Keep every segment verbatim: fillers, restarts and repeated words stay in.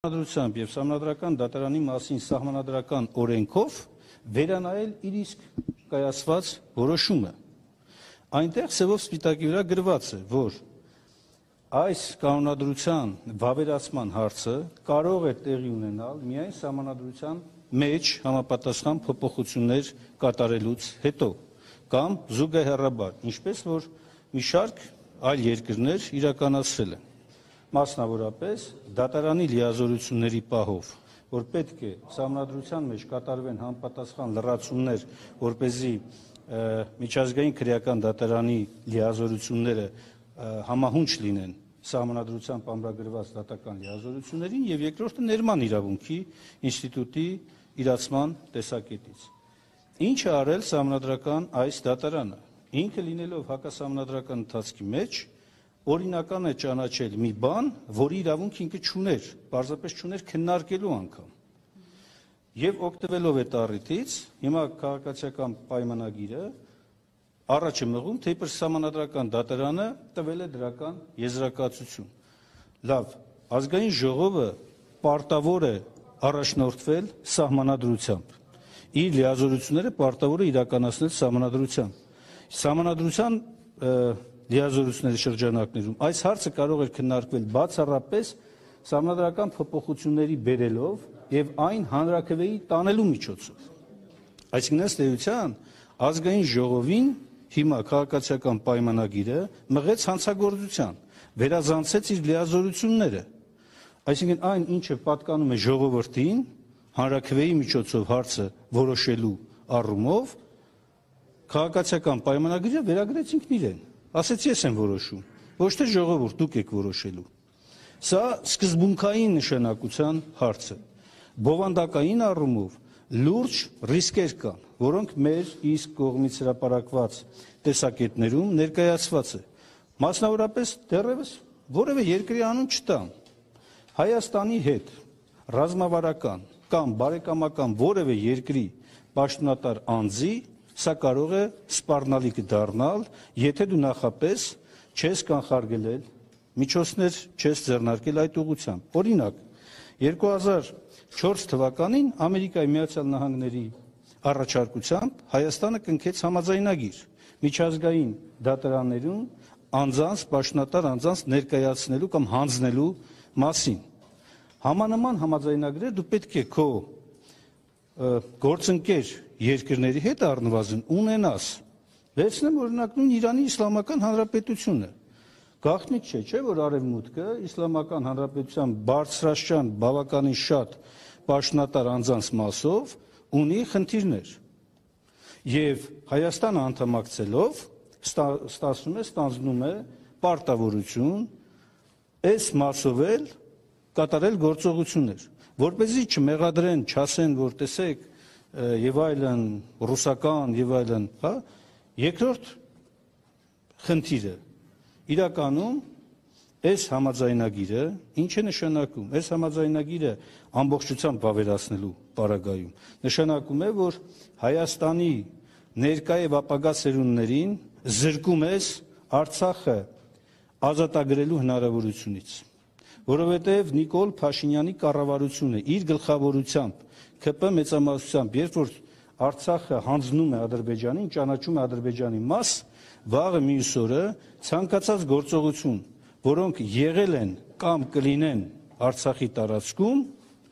Սահմանադրությամբ և Սահմանադրական դատարանի մասին սահմանադրական օրենքով վերանայել իր իսկ կայացված որոշումը։ Այնտեղ սևով սպիտակի վրա գրված է, որ այս կանոնադրության վավերացման հարցը կարող է տեղի ունենալ միայն սահմանադրության մեջ համապատասխան փոփոխություններ կատարելուց հետո կամ զուգահեռաբար, ինչպես որ մի շարք այլ երկրներ իրականացրել են։ Մասնավորապես դատարանի լիազորությունների պահով, որ պետք է սահմանադրության մեջ կատարվեն համապատասխան լրացումներ, որպեսզի միջազգային քրեական դատարանի լիազորությունները համահունչ լինեն սահմանադրությամբ ամրագրված դատական լիազորություններին, եւ երկրորդը ներման իրավունքի ինստիտուտի իրացման տեսակետից։ Ինչ է արել սահմանադրական այս դատարանը։ Ինքը լինելով հակասահմանադրական ընթացքի մեջ օրինական է ճանաչել մի բան, որի իրավունք ինքը չուներ, պարզապես չուներ քննարկելու անգամ։ Եվ օգտվելով այդ առիթից, հիմա քաղաքացիական պայմանագիրը առաջ է մղում, թե իբր սահմանադրական դատարանը տվել է դրական եզրակացություն։ Լավ, ազգային ժողովը պարտավոր է առաջնորդվել սահմանադրությամբ։ Իր լիազորությունները պարտավոր է իրականացնել սահմանադրությամբ։ Սահմանադրության լիազորությունների շրջանակներում այս հարցը կարող էր քննարկվել բացառապես սահմանադրական փոփոխությունների բերելով եւ այն հանրաքվեի տանելու միջոցով։ Այսինքն ըստ էության ազգային ժողովին հիմա քաղաքացիական պայմանագիրը մղեց հանցագործության, վերազանցեց իր լիազորությունները։ Այսինքն այն, ինչը պատկանում է ժողովրդին հանրաքվեի միջոցով հարցը որոշելու առումով, քաղաքացիական պայմանագիրը վերագրեց ինքն իրեն։ Ասեց ես եմ որոշում, ոչ թե ժողովուրդ, դուք եք որոշելու։ Սա սկզբունքային նշանակության հարց է։ Բովանդակային առումով լուրջ ռիսկեր կան, որոնք մեր իսկ կողմից հրապարակված տեսակետներում ներկայացված է։ Մասնավորապես դեռևս որևէ երկրի անուն չտամ։ Հայաստանի հետ ռազմավարական կամ բարեկամական որևէ երկրի պաշտոնատար անձի սա կարող է սպառնալիք դառնալ, եթե դու նախապես չես կանխարգելել, միջոցներ չես ձեռնարկել այդ ուղղությամբ։ Օրինակ, երկու հազար չորս թվականին Ամերիկայի Միացյալ Նահանգների առաջարկությամբ Հայաստանը կնքեց համաձայնագիր միջազգային դատարաններում անձանց, պաշտոնատար անձանց ներկայացնելու կամ հանձնելու մասին։ Համանման համաձայնագրեր դու պետք է քո գործընկեր երկրների հետ առնվազն ունենաս։ Վերցնեմ օրինակ նույն Իրանի Իսլամական Հանրապետությունը։ Գաղտնիք չէ, չէ, որ Արևմուտքը Իսլամական Հանրապետության բարձրաստիճան բավականին շատ պաշտոնատար անձանց մասով ունի խնդիրներ։ Եվ Հայաստանը անդամակցելով ստացվում է, ստանձնում է պարտավորություն այս մասով էլ կատարել գործողություններ, որպեսզի չմեղադրեն, չասեն, որ տեսեք եւ այլն, ռուսական եւ այլն, հա, երկրորդ խնդիրը իրականում այս համաձայնագիրը ինչ է նշանակում։ Այս համաձայնագիրը ամբողջությամբ վավերացնելու պարագայում նշանակում է, որ Հայաստանի ներկա եւ ապագա սերունդներին զրկում ես Արցախը ազատագրելու հնարավորությունից, որովհետեւ Նիկոլ Փաշինյանի կառավարությունը իր գլխավորությամբ ՔՊ մեծամասնությամբ, երբ որ Արցախը հանձնում է Ադրբեջանին, ճանաչում է Ադրբեջանի մաս, վաղը մյուս օրը ցանկացած գործողություն, որոնք եղել են կամ կլինեն Արցախի տարածքում,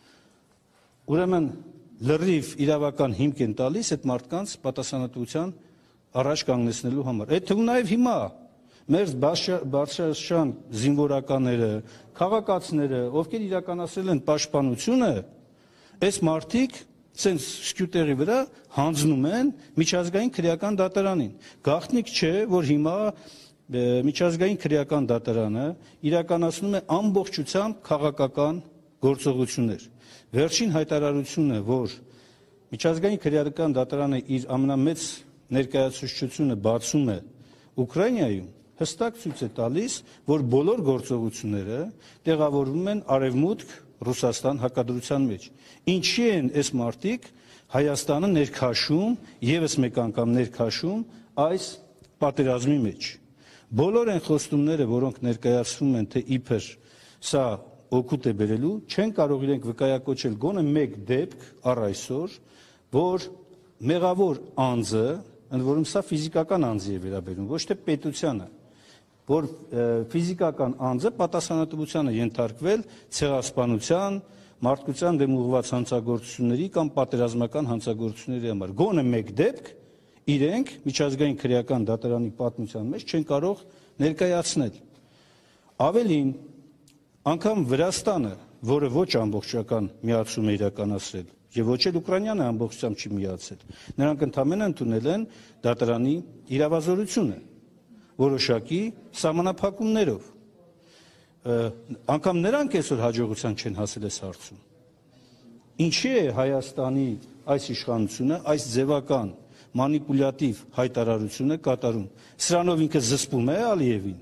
ուրեմն լրիվ իրավական հիմք են տալիս այդ մարդկանց պատասխանատվության առաջ կանգնեցնելու համար։ Այդ թվում նաև հիմա մեր բարձրաստիճան զինվորականները, քաղաքացիները, ովքեր իրականացրել են պաշտպանությունը, այս մարդիկ ցենց սկյուտերի վրա հանձնում են միջազգային քրեական դատարանին։ Գաղտնիք չէ, որ հիմա միջազգային քրեական դատարանը իրականացնում է ամբողջությամբ քաղաքական գործողություններ։ Վերջին հայտարարությունը, որ միջազգային քրեական դատարանը իր ամենամեծ ներկայացուցչությունը բացում է Ուկրաինայում, հստակ ցույց է տալիս, որ բոլոր գործողությունները տեղավորվում են Արևմուտք Ռուսաստան հակադրության մեջ։ Ինչի են այս մարդիկ Հայաստանը ներքաշում, եւս մեկ անգամ ներքաշում այս պատերազմի մեջ։ Բոլոր այն խոստումները, որոնք ներկայացվում են, թե իբր սա օգուտ է բերելու, չեն կարող իրենք վկայակոչել գոնե մեկ դեպք առ այսօր, որ մեղավոր անձը, ընդ որում սա ֆիզիկական անձի է վերաբերում, ոչ թե պետությանը, որ ֆիզիկական անձը պատասխանատվության է ենթարկվել ցեղասպանության, մարդկության դեմ ուղղված հանցագործությունների կամ պատերազմական հանցագործությունների համար։ Գոնե մեկ դեպք իրենք միջազգային քրեական դատարանի պատմության մեջ չեն կարող ներկայացնել։ Ավելին, անգամ Վրաստանը, որը ոչ ամբողջական միացում է իրականացրել, եւ ոչ էլ Ուկրաինանը ամբողջությամբ չի միացել, նրանք ընդամենը ընդունել են դատարանի իրավազորությունը որոշակի սահմանափակումներով։ Անգամ նրանք այսօր հաջողության չեն հասել այս հարցում։ Ինչի է Հայաստանի այս իշխանությունը այս ձևական մանիպուլյատիվ հայտարարությունը կատարում։ Սրանով ինքը զսպում է Ալիևին։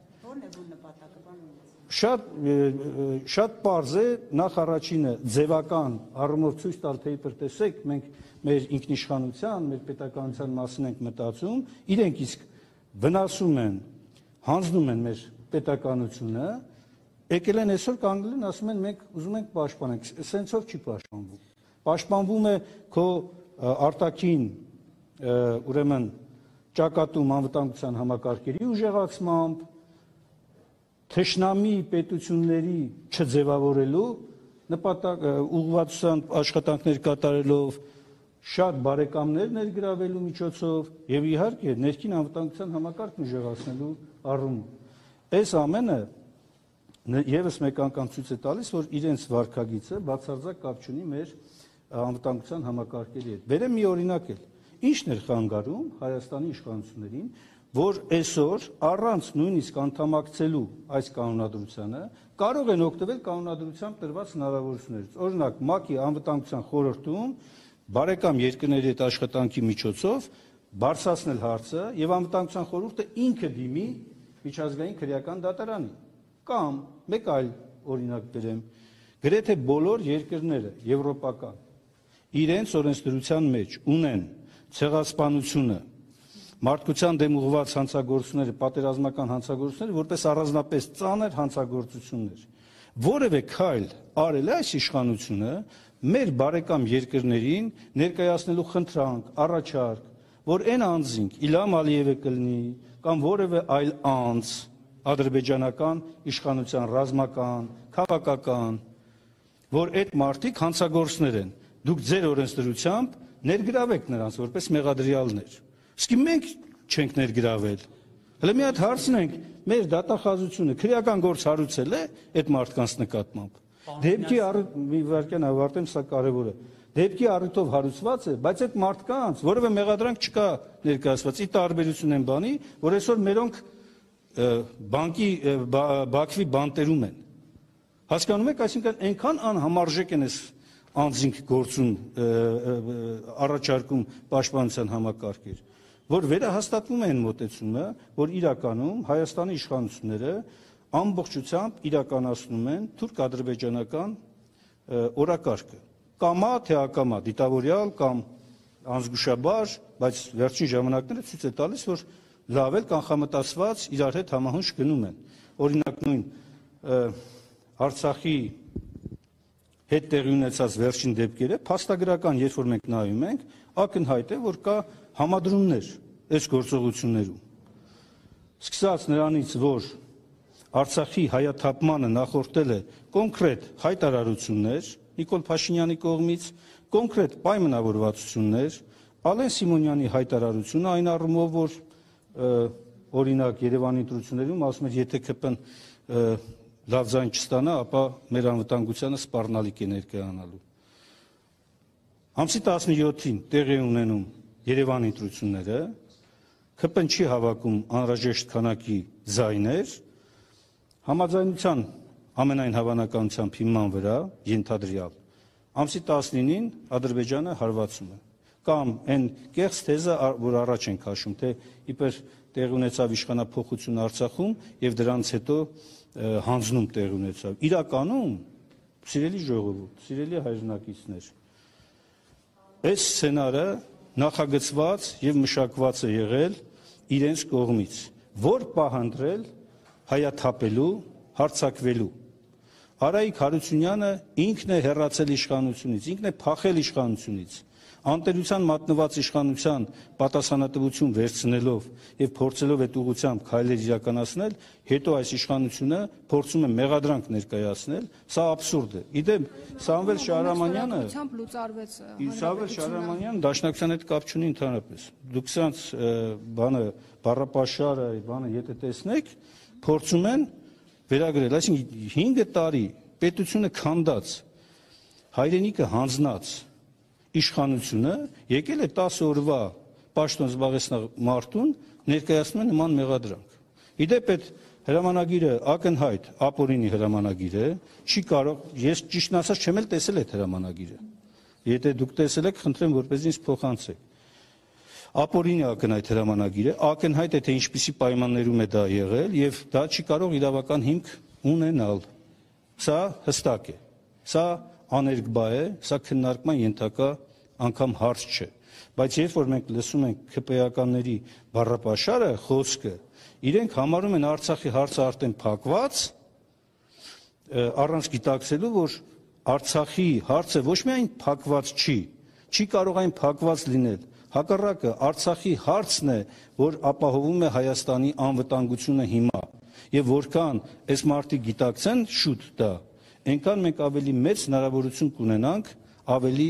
Շատ շատ պարզ է, նախ առաջինը ձևական առումով ցույց տալ, թե իբր տեսեք, մենք մեր ինքնիշխանության, մեր պետականության մասին ենք մտածում, իրենք իսկ վնասում են, հանձնում են մեր պետականությունը, եկել են այսօր կանգնել են, ասում են մենք ուզում ենք պաշտպանենք, սենցով չի պաշտպանվում։ Պաշտպանվում է քո արտաքին ուրեմն ճակատում անվտանգության համակարգերի ուժեղացմամբ, թշնամի պետությունների չձևավորելու նպատակ ուղղվածության աշխատանքներ կատարելով, շատ բարեկամներ ներգրավելու միջոցով եւ իհարկե ներքին անվտանգության համակարգն ուժեղացնելու առումով։ Այս ամենը եւս մեկ անգամ ցույց է տալիս, որ իրենց վարքագիծը բացարձակ կապ չունի մեր անվտանգության համակարգերի հետ։ Բերեմ մի օրինակ էլ։ Ինչն էր խանգարում Հայաստանի իշխանություններին, որ այսօր առանց նույնիսկ անդամակցելու այս կանոնադրությանը կարող են օգտվել կանոնադրությամբ տրված հնարավորություններից։ Օրինակ, ՄԱԿ-ի անվտանգության խորհրդում բարեկամ երկրների հետ աշխատանքի միջոցով բարձրացնել հարցը եւ անվտանգության խորհուրդը ինքը դիմի միջազգային քրեական դատարանի։ Կամ մեկ այլ օրինակ բերեմ, գրեթե բոլոր երկրները եվրոպական իրենց օրենսդրության մեջ ունեն ցեղասպանությունը, մարդկության դեմ ուղղված հանցագործությունները, պատերազմական հանցագործությունները որպես առանձնապես ծանր հանցագործություններ։ Որևէ քայլ արել է այս իշխանությունը մեր բարեկամ երկրներին ներկայացնելու խնդրանք, առաջարկ, որ այն անձինք Իլհամ Ալիևը կլինի կամ որևէ այլ անձ ադրբեջանական իշխանության ռազմական, քաղաքական, որ այդ մարդիկ հանցագործներ են, դուք ձեր օրենսդրությամբ ներգրավեք նրանց որպես մեղադրյալներ։ Իսկ մենք չենք ներգրավել։ Հələ մի հատ հարցնենք, մեր դատախազությունը քրեական գործ հարուցել է այդ մարդկանց նկատմամբ։ Դեպքի առիթ մի վարքյան ավարտեմ, սա կարևոր է։ Դեպքի առիթով հարուցված է, բայց այդ մարդկանց որևէ մեղադրանք չկա ներկայացված։ Ի տարբերություն են բանի, որ այսօր մերոնք բանկի Բաքվի բանտերում են։ Հասկանում եք, այսինքն այնքան անհամարժեք են այս անձինք գործում առաջարկում պաշտպանության համակարգեր, որ վերահաստատվում է այն մոտեցումը, որ իրականում Հայաստանի իշխանությունները ամբողջությամբ իրականացնում են թուրք-ադրբեջանական օրակարգը։ Կամա թե ակամա, դիտավորյալ կամ անզգուշաբար, բայց վերջին ժամանակները ցույց է տալիս, որ լավ էլ կանխամտածված իրար հետ համահունչ գնում են։ Օրինակ նույն Արցախի հետ տեղի ունեցած վերջին դեպքերը փաստագրական, երբ որ մենք նայում ենք, ակնհայտ է, որ կա համադրումներ այս գործողություններում։ Սկսած նրանից, որ Արցախի հայաթափմանը նախորդել է կոնկրետ հայտարարություններ Նիկոլ Փաշինյանի կողմից, կոնկրետ պայմանավորվածություններ, Ալեն Սիմոնյանի հայտարարությունը այն առումով, որ օրինակ Երևանի ընտրություններում ասում էր, եթե ԿՊ-ն լավ ձայն չստանա, ապա մեր անվտանգությանը սպառնալիք է ներկայանալու։ Ամսի տասնյոթին տեղի ունենում Երևանի ընտրությունները, ԿՊ-ն չի հավաքում անհրաժեշտ քանակի ձայներ, համաձայնության ամենայն հավանականությամբ հիման վրա ենթադրյալ ամսի տասնինին Ադրբեջանը հարվածում է։ Կամ այն կեղծ թեզը, որ առաջ ենք հաշում, թե իբր տեղ ունեցավ իշխանափոխություն Արցախում եւ դրանից հետո հանձնում տեղ ունեցավ։ Իրականում, սիրելի ժողովուրդ, սիրելի հայրենակիցներ, այս սցենարը նախագծված եւ մշակված է եղել իրենց կողմից, որ պահանջել հայաթափելու, հարձակվելու։ Արայիկ Հարությունյանը ինքն է հեռացել իշխանությունից, ինքն է փախել իշխանությունից, անտերության մատնված իշխանության պատասխանատվություն վերցնելով եւ փորձելով այդ ուղղությամբ քայլեր իրականացնել, հետո այս իշխանությունը փորձում է մեղադրանք ներկայացնել, սա աբսուրդ է։ Իդեպ Սամվել Շահրամանյանը Սամվել Շահրամանյանը Դաշնակցության հետ կապ չունի ընդհանրապես։ Դուք սրանց բանը բառապաշարը, բանը եթե տեսնեք, փորձում են վերագրել, այսինքն հինգ տարի պետությունը քանդած, հայրենիքը հանձնած իշխանությունը եկել է տասը օրվա պաշտոն զբաղեցնող մարդուն ներկայացնում է նման մեղադրանք։ Իդեպ այդ հրամանագիրը ակնհայտ ապօրինի հրամանագիր է, չի կարող, ես ճիշտն ասած չեմ էլ տեսել այդ հրամանագիրը։ Եթե դուք տեսել եք, խնդրեմ որպես ինձ փոխանցեք։ Ապօրինի ակնհայտ հրամանագիր է, ակնհայտ է թե ինչպիսի պայմաններում է դա եղել եւ դա չի կարող իրավական հիմք ունենալ։ Սա հստակ է։ Սա աներկբա է, սա քննարկման ենթակա անգամ հարց չէ։ Բայց երբ որ մենք լսում ենք ՔՊ-ականների բառապաշարը, խոսքը, իրենք համարում են Արցախի հարցը արդեն փակված, առանց գիտակցելու, որ Արցախի հարցը ոչ միայն փակված չի, չի կարող այն փակված լինել։ Հակառակը Արցախի հարցն է, որ ապահովում է Հայաստանի անվտանգությունը հիմա։ Եվ որքան այս մարդիկ գիտակցեն շուտ դա, այնքան մենք ավելի մեծ հնարավորություն կունենանք ավելի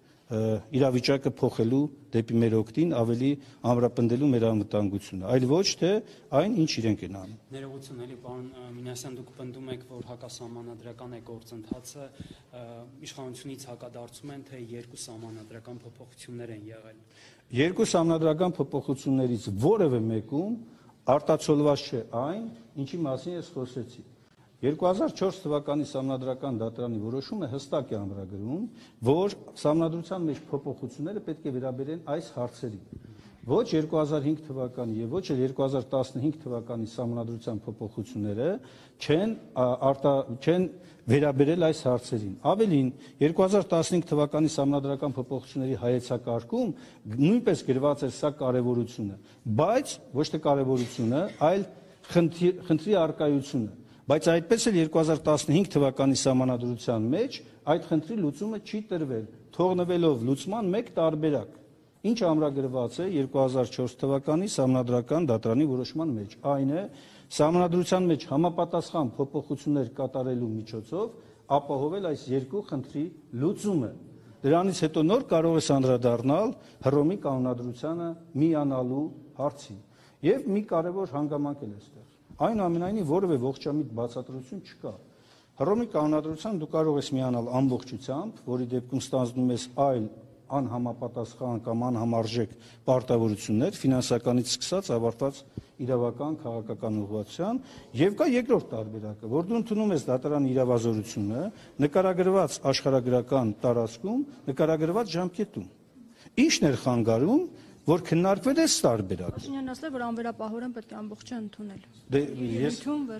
իրավիճակը փոխելու դեպի մեր օգտին, ավելի ամրապնդելու մեր անվտանգությունը, այլ ոչ թե այն, ինչ իրենք են անում։ Ներողություն, էլի պարոն Մինասյան, դուք պնդում եք, որ հակասահմանադրական է գործընթացը, իշխանությունից հակադարձում են, թե երկու սահմանադրական փոփոխություններ են եղել։ Երկու սահմանադրական փոփոխություններից որևէ մեկում արտացոլված չէ այն, ինչի մասին ես խոսեցի։ երկու հազար չորս թվականի Սահմանադրական դատարանի որոշումը հստակ է ամրագրում, որ Սահմանադրության մեջ փոփոխությունները պետք է վերաբերեն այս հարցերին։ Ոչ երկու հազար հինգ թվականի եւ ոչ էլ երկու հազար տասնհինգ թվականի Սահմանադրության փոփոխությունները չեն արտա չեն վերաբերել այս հարցերին։ Ավելին, երկու հազար տասնհինգ թվականի Սահմանադրական փոփոխությունների հայեցակարգում նույնպես գրված էր սա կարևորությունը, բայց ոչ թե կարևորությունը, այլ խնդրի արկայությունը։ Բայց այդպես էլ երկու հազար տասնհինգ թվականի Սահմանադրության մեջ այդ խնդրի լուծումը չի տրվել, թողնվելով լուծման մեկ տարբերակ, ինչ ամրագրված է երկու հազար չորս թվականի Սահմանադրական դատարանի որոշման մեջ։ Այն է Սահմանադրության մեջ համապատասխան փոփոխություններ կատարելու միջոցով ապահովել այս երկու խնդրի լուծումը։ Դրանից հետո նոր կարող է անդրադառնալ Հռոմի կանոնադրությանը միանալու հարցին։ Եվ մի կարևոր հանգամանք էլ էստեղ։ Այնուամենայնիվ որևէ ողջամիտ բացատրություն չկա։ Հռոմի կանոնադրության դու կարող ես միանալ ամբողջությամբ, որի դեպքում ստանձնում ես այլ անհամապատասխան կամ անհամարժեք պարտավորություններ, ֆինանսականից սկսած ավարտած իրավական, քաղաքական ուղղվածության, եւ կա երկրորդ տարբերակը, որ դու ընդունում ես դատարանի իրավազորությունը նկարագրված աշխարհագրական տարածքում, նկարագրված ժամկետում։ Ինչն էր խանգարում, որ քննարկվել է տարբերակը։ Փաշինյանն ասել է, որ անվերապահորեն պետք է ամբողջը ընդունել։ Դե ես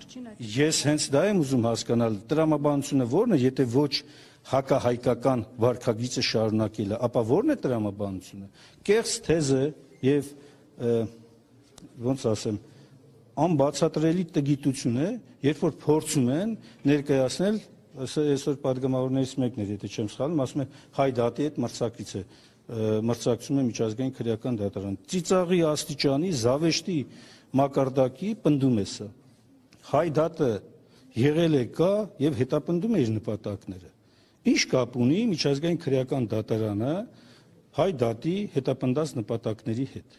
ես հենց դա եմ ուզում հասկանալ, տրամաբանությունը ո՞րն է, եթե ոչ հակահայկական վարքագիծը շարունակելը, ապա ո՞րն է տրամաբանությունը։ Կեղծ թեզը եւ ոնց ասեմ, անբացատրելի տգիտություն է, երբ որ փորձում են ներկայացնել, այսօր падգամավորներից մեկն էր, եթե չեմ սխալվում, ասում է հայ դատի հետ մրցակից է մրցակցում է միջազգային քրեական դատարան։ Ծիծաղի աստիճանի, զավեշտի մակարդակի պնդում է սա։ Հայ դատը եղել է կա եւ հետապնդում է իր նպատակները։ Ինչ կապ ունի միջազգային քրեական դատարանը հայ դատի հետապնդած նպատակների հետ։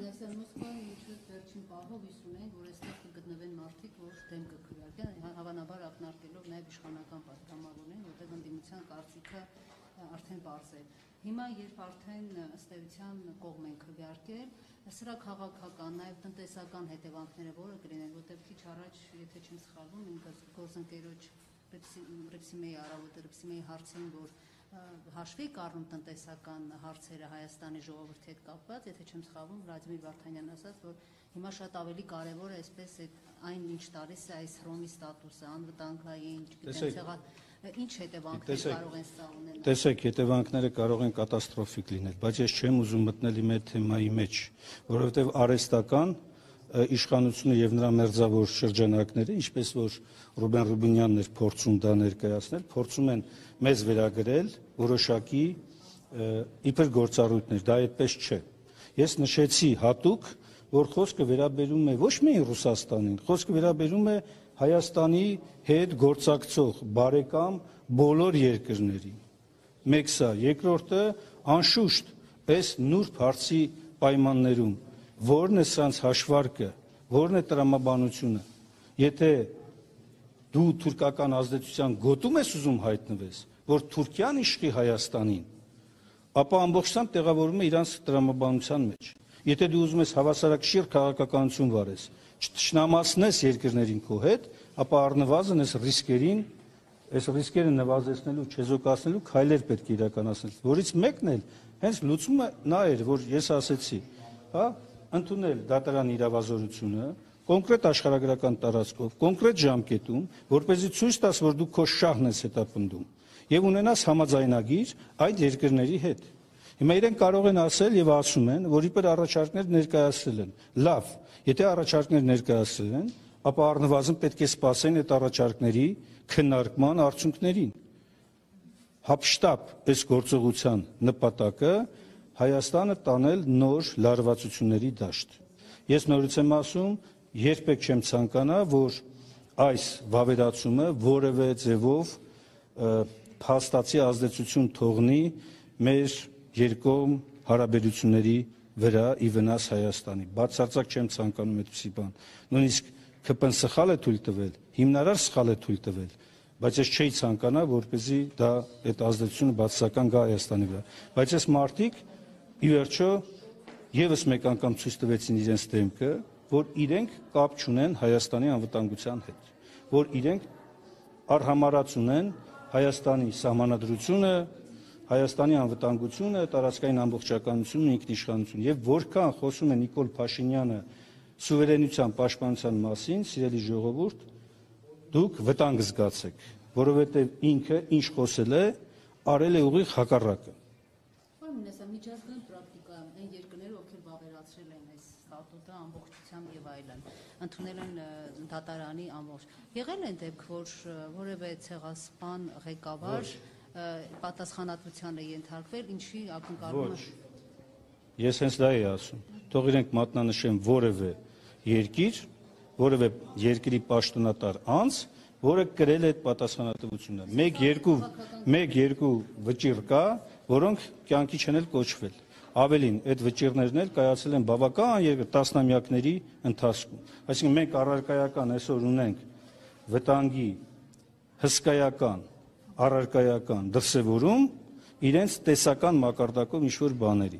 Հավանաբար ակնարկելով նաև իշխանական պատգամավորներին, որտեղ ընդդիմության կարծիքը արդեն բարձ է։ Հիմա երբ արդեն ըստ էության կողմ են քվեարկել, սրա քաղաքական, նաև տնտեսական հետևանքները որը կլինեն, որտեղ քիչ առաջ, եթե չեմ սխալվում, իմ գործընկերոջ Ռիփսիմեի առավոտը Ռիփսիմեի հարցին, որ հաշվի կառնում տնտեսական հարցերը Հայաստանի ժողովրդի հետ կապված, եթե չեմ սխալվում, Վլադիմիր Վարդանյանն ասաց, որ հիմա շատ ավելի կարևոր է այսպես այն ինչ տալիս է այս Հռոմի ստատուսը, անվտանգային, չգիտեմ, ինչ հետևանքներ կարող են սա ունենալ։ Տեսեք, հետևանքները կարող են կատաստրոֆիկ լինել, բայց ես չեմ ուզում մտնել իմ այդ թեմայի մեջ, որովհետև արհեստական իշխանությունը եւ նրա մերձավոր շրջանակները, ինչպես որ Ռուբեն Ռուբինյանն էր փորձում դա ներկայացնել, փորձում են մեզ վերագրել որոշակի իբր գործառույթներ, դա այդպես չէ։ Ես նշեցի հատուկ, որ խոսքը վերաբերում է ոչ միայն Ռուսաստանին, խոսքը վերաբերում է Հայաստանի հետ գործակցող բարեկամ բոլոր երկրներին։ Մեկ սա, երկրորդը անշուշտ այս նուրբ հարցի պայմաններում, որն է սրանց հաշվարկը, որն է տրամաբանությունը, եթե դու թուրքական ազդեցության գոտում ես ուզում հայտնվես, որ Թուրքիան իշխի Հայաստանին, ապա ամբողջությամբ տեղավորում է իրանց տրամաբանության մեջ։ Եթե դու ուզում ես հավասարակշիռ քաղաքականություն վարես, չթշնամացնես երկրներին քո հետ, ապա առնվազն այս ռիսկերին, այս ռիսկերը նվազեցնելու, չեզոքացնելու քայլեր պետք է իրականացնել, որից մեկն էլ հենց լուծումը նա էր, որ ես ասեցի, հա, ընդունել դատարան իրավազորությունը, կոնկրետ աշխարհագրական տարածքով, կոնկրետ ժամկետում, որպեսզի ցույց տաս, որ դու քո շահն ես հետապնդում, եւ ունենաս համաձայնագիր այդ երկրների հետ։ Հիմա իրենք կարող են ասել եւ ասում են, որ իբր առաջարկներ ներկայացրել են։ Լավ, եթե առաջարկներ ներկայացրել են, ապա առնվազն պետք է սպասեն այդ առաջարկների քննարկման արդյունքներին։ Հապշտապ այս գործողության նպատակը Հայաստանը տանել նոր լարվածությունների դաշտ։ Ես նորից եմ ասում, երբեք չեմ ցանկանա, որ այս վավերացումը որևէ ձևով փաստացի ազդեցություն թողնի մեր երկկողմ հարաբերությունների վրա ի վնաս Հայաստանի։ Բացարձակ չեմ ցանկանում այդպիսի բան։ Նույնիսկ K P N սխալ է թույլ տվել, հիմնարար սխալ է թույլ տվել, բայց ես չէի ցանկանա, որպեսզի դա այդ ազդեցությունը բացասական գա Հայաստանի վրա։ Բայց այս մարտիկ ի վերջո եւս մեկ անգամ ցույց տվեցին իրենց դեմքը, որ իրենք կապ չունեն Հայաստանի անվտանգության հետ, որ իրենք առհամարած ունեն Հայաստանի սահմանադրությունը, Հայաստանի անվտանգությունը, տարածքային ամբողջականությունը, ինքնիշխանությունը, եւ որքան խոսում է Նիկոլ Փաշինյանը սուվերենության պաշտպանության մասին, սիրելի ժողովուրդ, դուք վտանգ զգացեք, որովհետեւ ինքը ինչ խոսել է, արել է ուղիղ հակառակը։ Պարոն Նեսա, միջազգային պրակտիկայում այն երկրները, ովքեր վավերացրել են այս ստատուտը ամբողջությամբ եւ այլն, ընդունել են դատարանի ամբողջ։ Եղել են դեպք, որ որևէ ցեղասպան ղեկավար պատասխանատվության է ենթարկվել, ինչի ակնկալումը։ Ոչ։ Ես հենց դա էի ասում։ Թող իրենք մատնանշեն որևէ երկիր, որևէ երկրի պաշտոնատար անձ, որը կրել է այդ պատասխանատվությունը։ մեկ երկու վճիռ կա, որոնք կյանքի չեն էլ կոչվել։ Ավելին, այդ վճիռներն էլ կայացել են բավական երկար տասնամյակների ընթացքում։ Այսինքն մենք առարկայական այսօր ունենք վտանգի հսկայական, առարկայական դրսևորում իրենց տեսական մակարդակով ինչ-որ բաների։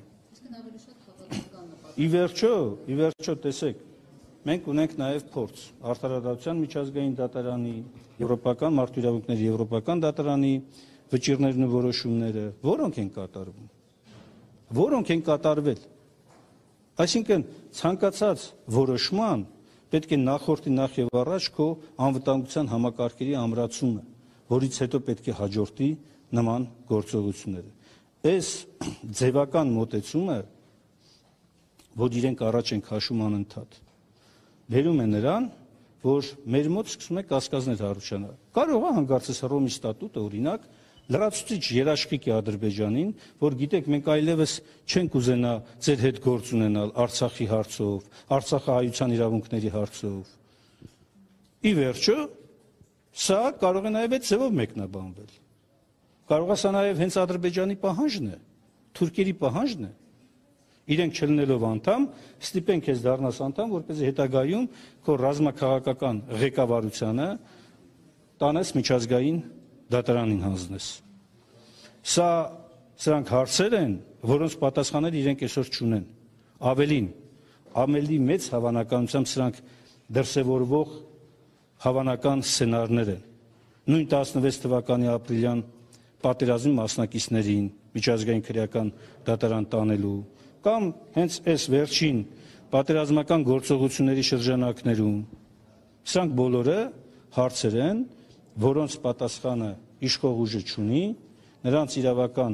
Ի վերջո, ի վերջո տեսեք, մենք ունենք նաև փորձ Արդարադատության միջազգային դատարանի, Եվրոպական մարդու իրավունքների Եվրոպական դատարանի վճիռներն ու որոշումները, որոնք են կատարվում, որոնք են կատարվել։ Այսինքն ցանկացած որոշման պետք է նախորդի նախ եւ առաջ քո անվտանգության համակարգերի ամրացումը, որից հետո պետք է հաջորդի նման գործողությունները։ Այս ձևական մոտեցումը, որ իրենք առաջ են քաշում անընդհատ, վերում է նրան, որ մեր մոտ սկսում է կասկածներ հարուցանալ։ Կարող է հանգարցես Հռոմի ստատուտը, օրինակ, լրացուցիչ երաշխիք է Ադրբեջանին, որ գիտեք, մենք այլևս չենք ուզենա ձեր հետ գործ ունենալ Արցախի հարցով, Արցախահայության իրավունքների հարցով։ Ի վերջո, սա կարող է նաև այդ ձևով մեկնաբանվել։ Կարող է սա նաև հենց Ադրբեջանի պահանջն է, թուրքերի պահանջն է։ Իրենք չլինելով անդամ, ստիպեն քեզ դառնաս անդամ, որպեսզի հետագայում քո ռազմաքաղաքական ղեկավարությանը տանես միջազգային դատարանին հանձնես։ Սա սրանք հարցեր են, որոնց պատասխաններ իրենք այսօր չունեն։ Ավելին, ավելի մեծ հավանականությամբ սրանք դրսևորվող հավանական սցենարներ են։ Նույն տասնվեց թվականի ապրիլյան պատերազմի մասնակիցներին միջազգային քրեական դատարան տանելու կամ հենց այս վերջին պատերազմական գործողությունների շրջանակներում, սրանք բոլորը հարցեր են, որոնց պատասխանը իշխող ուժը չունի, նրանց իրավական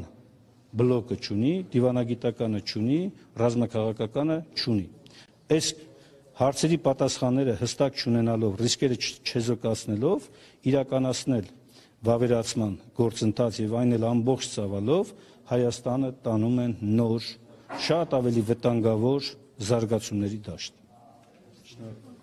բլոկը չունի, դիվանագիտականը չունի, ռազմաքաղաքականը չունի։ Այս հարցերի պատասխանները հստակ չունենալով, ռիսկերը չեզոքացնելով, իրականացնել վավերացման գործընթաց եւ այն էլ ամբողջ ծավալով Հայաստանը տանում են նոր, շատ ավելի վտանգավոր զարգացումների դաշտ։